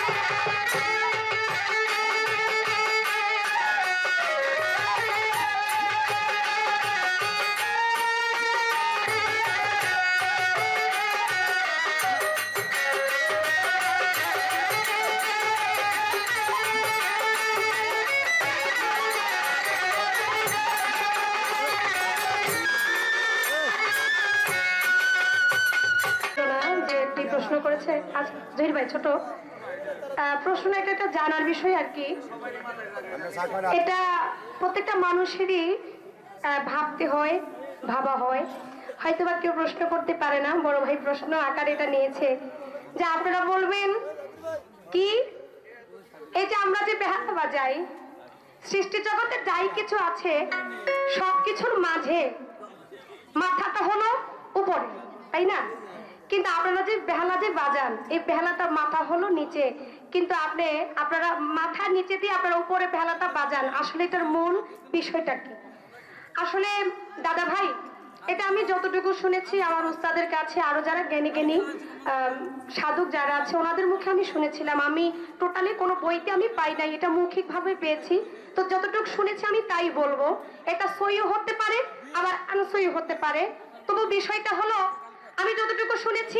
প্রশ্ন করেছে আজ জহির ভাই, ছোট প্রশ্ন, এটা জানার বিষয় আর কি। এটা প্রত্যেকটা মানুষেরই ভাবতে হয়, ভাবা হয়, হয়তো বা কেউ প্রশ্ন করতে পারে না। বড় ভাই প্রশ্ন আকারে এটা নিয়েছে যে আপনারা বলবেন কি, এই যে আমরা যে বেহালা বাজাই, সৃষ্টি জগতে যাই কিছু আছে সবকিছুর মাঝে মাথাটা হলো উপরে, তাই না? কিন্তু আপনারা যে বেহালা যে বাজান, এই বেহালাটার মাথা হলো নিচে, কিন্তু আপনারা মাথার নিচে দিয়ে আপনারা উপরে বেহালাটা বাজান। আসলে এটার মূল বিষয়টা কি? আসলে দাদা ভাই, এটা আমি যতটুকু শুনেছি আমার উস্তাদের কাছে, আরো যারা জ্ঞানী জ্ঞানী সাধক যারা আছে ওনাদের মুখে আমি শুনেছিলাম। আমি টোটালি কোনো বইতে আমি পাই নাই, এটা মৌখিক ভাবে পেয়েছি। তো যতটুকু শুনেছি আমি তাই বলবো। এটা সহিও হতে পারে, আবার আনসহিও হতে পারে। তবু বিষয়টা হলো, আমি যতটুকু শুনেছি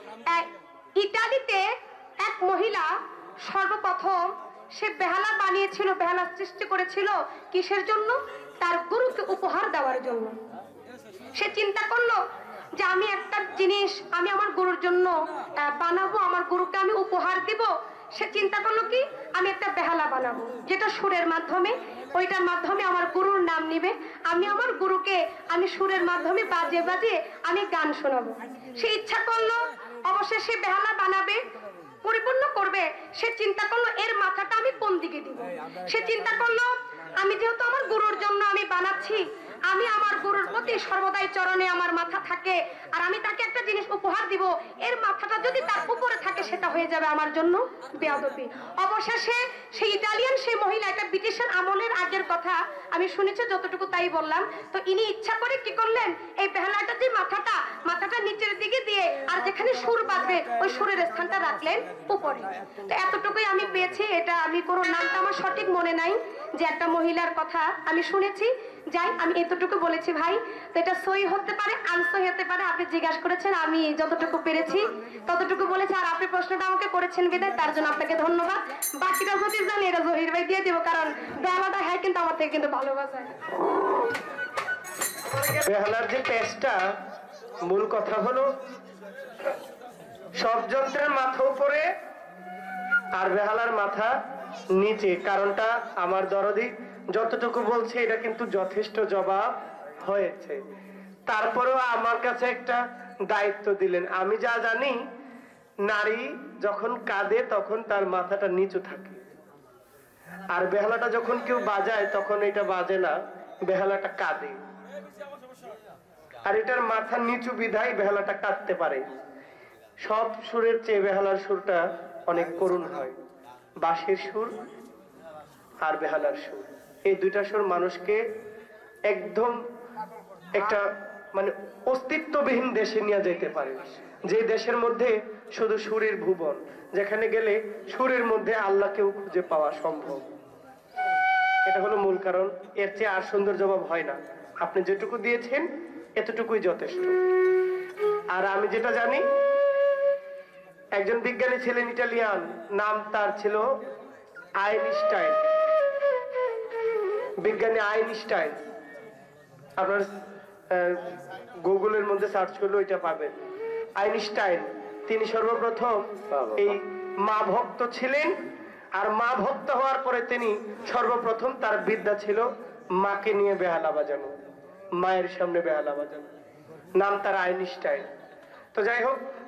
ইতালিতে এক মহিলা সর্বপ্রথম সে বেহালা বানিয়েছিল, বেহালা সৃষ্টি করেছিল কিসের জন্য? তার গুরুকে উপহার দেওয়ার জন্য। সে চিন্তা করলো যে আমি একটা জিনিস আমি আমার গুরুর জন্য বানাবো, আমার গুরুকে আমি উপহার দিব। সে চিন্তা করলো কি, আমি একটা বেহালা বানাবো যেটা সুরের মাধ্যমে, ওইটার মাধ্যমে আমার গুরুর নাম নিবে, আমি আমার গুরুকে আমি সুরের মাধ্যমে বাজে বাজে আমি গান শোনাবো। সে ইচ্ছা করলো, অবশ্যই সে বেহালা বানাবে, পরিপূর্ণ করবে। সে চিন্তা করলো এর মাথাটা আমি কোন দিকে দিব। সে চিন্তা করলো আমি যেহেতু আমার গুরুর জন্য আমি বানাচ্ছি, আমি আমার গুরুর প্রতি সর্বদাই চরণে আমার মাথা থাকে, আর আমি তাকে একটা জিনিস উপহার দিব, এর মাথাটা যদি তার উপরে থাকে সেটা হয়ে যাবে আমার জন্য বেয়াদবি। অবশেষে সেই ইটালিয়ান সেই মহিলা, এটা ব্রিটিশের আমলের আগের কথা আমি শুনেছি যতটুকু তাই বললাম। তো ইনি ইচ্ছা করে কি করলেন, এই বেহালাটা যে মাথাটা নিচের দিকে দিয়ে আর যেখানে সুর বাজবে ওই সুরের স্থানটা রাখলেন উপরে। তো এতটুকুই আমি পেয়েছি। এটা আমি কোনো নামটা আমার সঠিক মনে নাই, যে একটা মহিলার কথা আমি শুনেছি। যাই, আমি এতটুকু বলেছি ভাই। তো এটা সই হতে পারে, আনসই হতে পারে। আপনি জিজ্ঞাসা করেছেন, আমি যতটুকু পেরেছি ততটুকু বলেছি। আর আপনি প্রশ্নটা আমাকে করেছেন বিদায়, তার জন্য আপনাকে ধন্যবাদ। বাকিটা যদি জানি এটা জহির ভাই দিয়ে দেবো, কারণ বেহালাটা হ্যাঁ কিন্তু আমার থেকে কিন্তু ভালোবাসায়। বেহালার যে পেজটা, মূল কথা হলো সব যন্ত্রের মাথা উপরে আর বেহালার মাথা নিচে। কারণটা আমার দরদি যতটুকু বলছে এটা কিন্তু যথেষ্ট জবাব হয়েছে। তারপরেও আমার কাছে একটা দায়িত্ব দিলেন। আমি যা জানি, নারী যখন কাঁদে তখন তার মাথাটা নিচু থাকে, আর বেহালাটা যখন কেউ বাজায় তখন এটা বাজে না, বেহালাটা কাঁদে। আর এটার মাথা নিচু বিধায় বেহালাটা কাঁদতে পারে। সব সুরের চেয়ে বেহালার সুরটা অনেক করুণ হয়। বাঁশির সুর আর বেহালার সুর, এই দুইটা সুর মানুষকে একদম একটা মানে অস্তিত্ববিহীন দেশে নিয়ে যেতে পারে, যে দেশের মধ্যে শুধু সুরের ভুবন, যেখানে গেলে সুরের মধ্যে আল্লাহকেও খুঁজে পাওয়া সম্ভব। এটা হলো মূল কারণ। এর চেয়ে আর সুন্দর জবাব হয় না। আপনি যেটুকু দিয়েছেন এতটুকুই যথেষ্ট। আর আমি যেটা জানি, একজন বিজ্ঞানী ছিলেন ইটালিয়ান, নাম তার ছিল আইনস্টাইন, বিজ্ঞানী আইনস্টাইন। আপনার গুগলের মধ্যে সার্চ করলে ওইটা পাবেন। আইনস্টাইন তিনি সর্বপ্রথম এই মা ভক্ত ছিলেন, আর মা ভক্ত হওয়ার পরে তিনি সর্বপ্রথম তার বিদ্যা ছিল মাকে নিয়ে বেহালা বাজানো, মায়ের সামনে বেহালা বাজানো। নাম তার আইনস্টাইন। তো যাই হোক,